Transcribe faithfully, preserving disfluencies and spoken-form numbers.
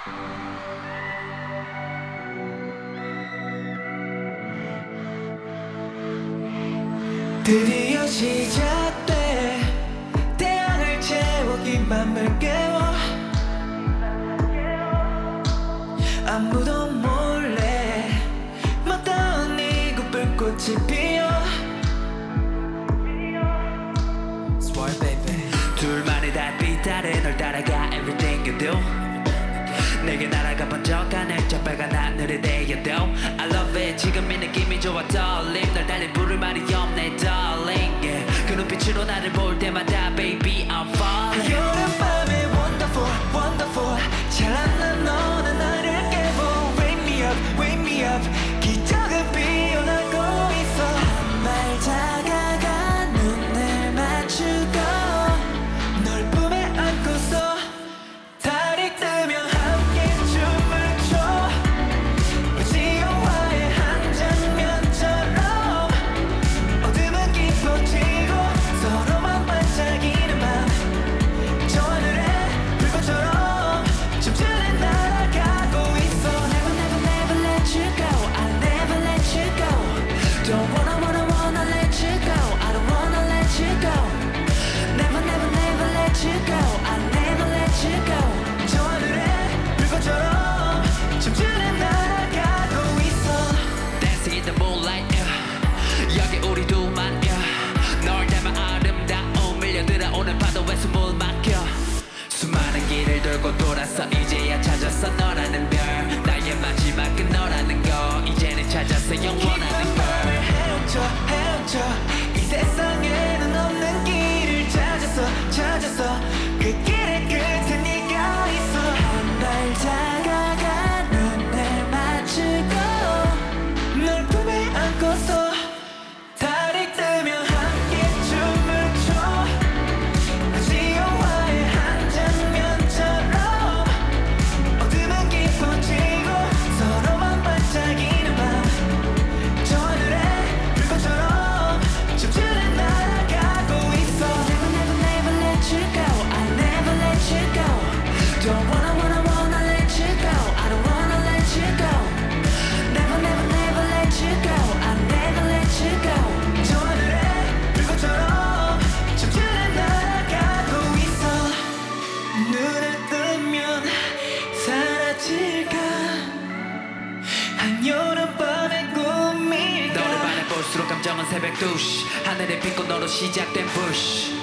드디어 시작돼 태양을 채워 긴 밤을 깨워 아무도 몰래 못다운 이곳 불꽃이 피어 Swear baby 둘만의 달빛 아래 널 따라가 everything you do 내게 날아가 번쩍하는 저 빨간 하늘에 대여도 I love it 지금 이 느낌이 좋아 darling 널 달린 부를 말이 없네 darling yeah. 그 눈빛으로 나를 볼 때마다 baby I'm falling 여름밤에 wonderful wonderful 찬란한 너는 나를 깨워 wake me up wake me up 기적은 피어나고 있어 한 발 다가가 눈을 맞추고 널 품에 안고서 달이 뜨면 돌고 돌아서 이제야 찾았어 너라는 별 나의 마지막은 너라는 거 이제는 찾았어 영원하는 걸 헤엄쳐 헤엄쳐 이 세상에는 없는 길을 찾았어 찾았어 그 길의 끝에 네가 있어 한 발 다가가 눈을 맞추고 널 품에 안고서 달이 뜨면 함께 춤을 춰 한여름밤의 꿈일까 너를 바라볼수록 감정은 새벽 두 시 하늘에 빛꽃 너로 시작된 push